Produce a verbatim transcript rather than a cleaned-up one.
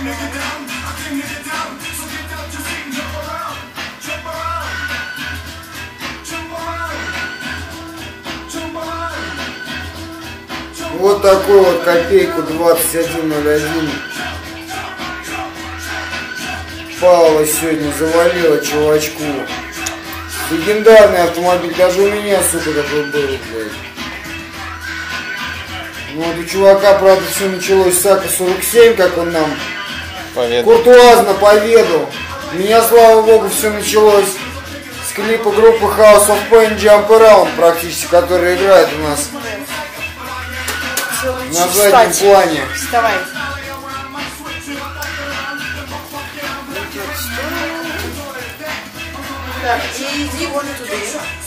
Вот такой вот копейку двадцать один ноль один. Павла сегодня завалила чувачку. Легендарный автомобиль, даже у меня, сука, такой был, блядь. Ну вот у чувака, правда, все началось с АК сорок семь, как он нам поведал. Куртуазно поведал. У меня, слава богу, все началось с клипа группы House of Pain Jump Around, практически, который играет у нас на заднем плане. Вставай. Так, и иди вон туда.